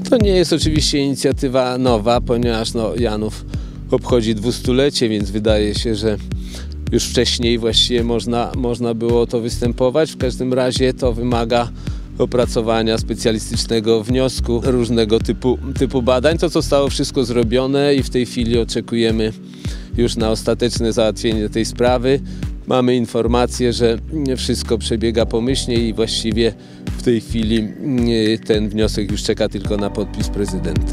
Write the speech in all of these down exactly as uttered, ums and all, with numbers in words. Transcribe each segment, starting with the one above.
To nie jest oczywiście inicjatywa nowa, ponieważ no, Janów obchodzi dwustulecie, więc wydaje się, że już wcześniej właściwie można, można było to występować. W każdym razie to wymaga opracowania specjalistycznego wniosku, różnego typu, typu badań. To zostało wszystko zrobione i w tej chwili oczekujemy już na ostateczne załatwienie tej sprawy. Mamy informację, że wszystko przebiega pomyślnie i właściwie w tej chwili ten wniosek już czeka tylko na podpis prezydenta.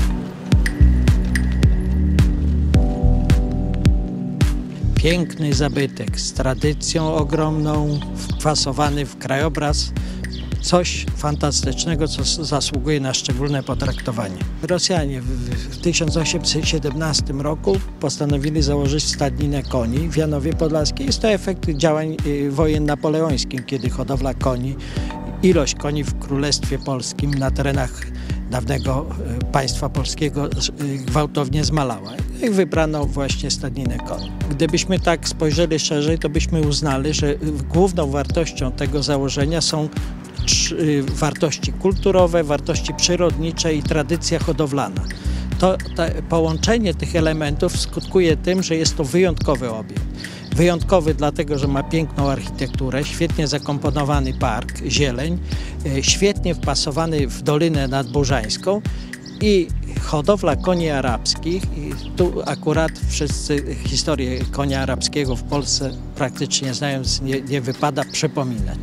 Piękny zabytek z tradycją ogromną, wpasowany w krajobraz. Coś fantastycznego, co zasługuje na szczególne potraktowanie. Rosjanie w tysiąc osiemset siedemnastym roku postanowili założyć stadninę koni w Janowie Podlaskiej. Jest to efekt działań wojen napoleońskich, kiedy hodowla koni, ilość koni w Królestwie Polskim na terenach dawnego państwa polskiego gwałtownie zmalała. I wybrano właśnie stadninę koni. Gdybyśmy tak spojrzeli szerzej, to byśmy uznali, że główną wartością tego założenia są wartości kulturowe, wartości przyrodnicze i tradycja hodowlana. To, to połączenie tych elementów skutkuje tym, że jest to wyjątkowy obiekt. Wyjątkowy dlatego, że ma piękną architekturę, świetnie zakomponowany park, zieleń, świetnie wpasowany w Dolinę Nadburzańską i hodowla koni arabskich. I tu akurat wszyscy historię konia arabskiego w Polsce praktycznie znając nie, nie wypada przypominać.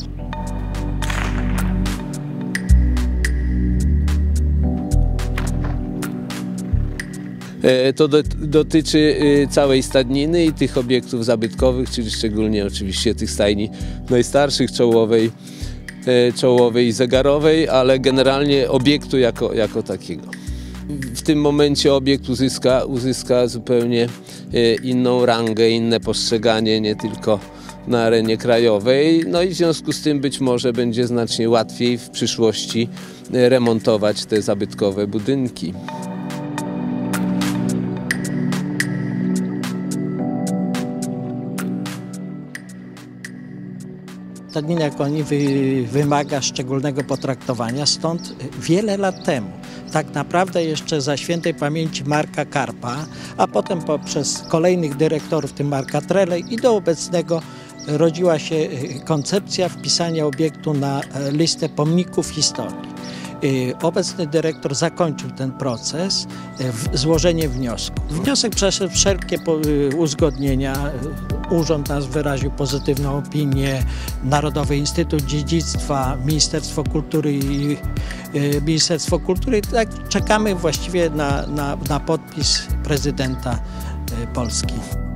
To do, dotyczy całej stadniny i tych obiektów zabytkowych, czyli szczególnie oczywiście tych stajni najstarszych, czołowej, czołowej i zegarowej, ale generalnie obiektu jako, jako takiego. W tym momencie obiekt uzyska, uzyska zupełnie inną rangę, inne postrzeganie, nie tylko na arenie krajowej. No i w związku z tym być może będzie znacznie łatwiej w przyszłości remontować te zabytkowe budynki. Stadnina koni wy, wymaga szczególnego potraktowania, stąd wiele lat temu, tak naprawdę jeszcze za świętej pamięci Marka Karpa, a potem poprzez kolejnych dyrektorów, w tym Marka Trelej i do obecnego rodziła się koncepcja wpisania obiektu na listę pomników historii. Obecny dyrektor zakończył ten proces, złożenie wniosku. Wniosek przeszedł wszelkie uzgodnienia. Urząd nas wyraził pozytywną opinię, Narodowy Instytut Dziedzictwa, Ministerstwo Kultury i Ministerstwo Kultury. Tak czekamy właściwie na, na, na podpis prezydenta Polski.